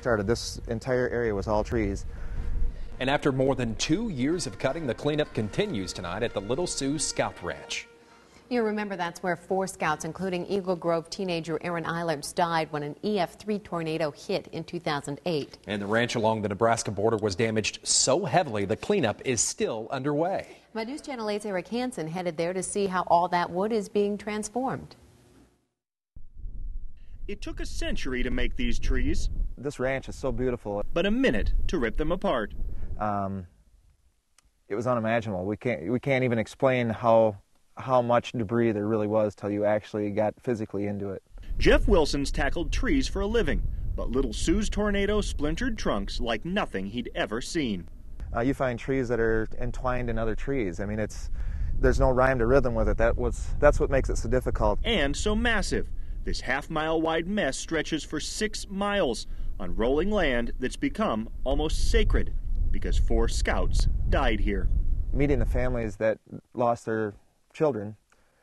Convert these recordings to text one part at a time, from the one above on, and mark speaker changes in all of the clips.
Speaker 1: started. This entire area was all trees.
Speaker 2: And after more than 2 years of cutting, the cleanup continues tonight at the Little Sioux Scout Ranch.
Speaker 3: You remember that's where 4 scouts, including Eagle Grove teenager Aaron Eilerts, died when an EF3 tornado hit in 2008.
Speaker 2: And the ranch along the Nebraska border was damaged so heavily the cleanup is still underway.
Speaker 3: My News Channel 8's Eric Hanson headed there to see how all that wood is being transformed.
Speaker 4: It took a century to make these trees.
Speaker 1: This ranch is so beautiful.
Speaker 4: But a minute to rip them apart.
Speaker 1: It was unimaginable. We can't even explain how much debris there really was till you actually got physically into it.
Speaker 4: Jeff Wilson's tackled trees for a living, but Little Sioux's tornado splintered trunks like nothing he'd ever seen.
Speaker 1: You find trees that are entwined in other trees. I mean, there's no rhyme to rhythm with it. That's what makes it so difficult.
Speaker 4: And so massive. This half-mile wide mess stretches for 6 miles on rolling land that's become almost sacred because 4 scouts died here.
Speaker 1: Meeting the families that lost their children,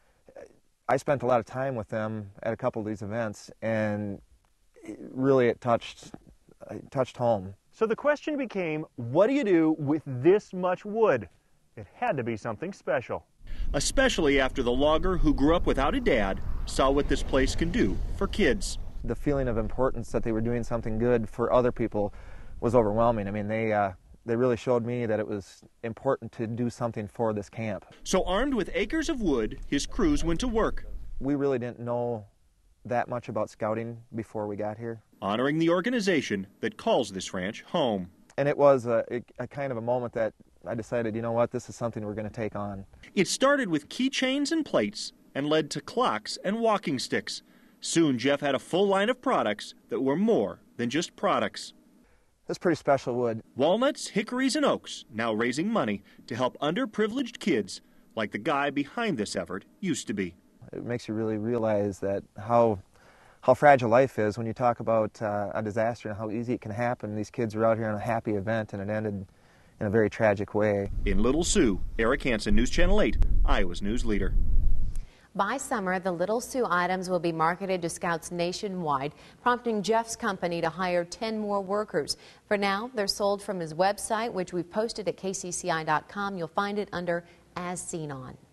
Speaker 1: I spent a lot of time with them at a couple of these events, and it touched home.
Speaker 5: So the question became, what do you do with this much wood? It had to be something special.
Speaker 4: Especially after the logger who grew up without a dad saw what this place can do for kids.
Speaker 1: The feeling of importance that they were doing something good for other people was overwhelming. I mean, they really showed me that it was important to do something for this camp.
Speaker 4: So armed with acres of wood, his crews went to work.
Speaker 1: We really didn't know that much about scouting before we got here.
Speaker 4: Honoring the organization that calls this ranch home.
Speaker 1: And it was a kind of a moment that I decided, you know what, this is something we're going to take on.
Speaker 4: It started with keychains and plates and led to clocks and walking sticks. Soon Jeff had a full line of products that were more than just products.
Speaker 1: It's pretty special wood.
Speaker 4: Walnuts, hickories, and oaks now raising money to help underprivileged kids like the guy behind this effort used to be.
Speaker 1: It makes you really realize that how fragile life is when you talk about a disaster and how easy it can happen. These kids are out here on a happy event, and it ended in a very tragic way.
Speaker 4: In Little Sioux, Eric Hanson, News Channel 8, Iowa's news leader.
Speaker 3: By summer, the Little Sioux items will be marketed to scouts nationwide, prompting Jeff's company to hire 10 more workers. For now, they're sold from his website, which we've posted at kcci.com. You'll find it under As Seen On.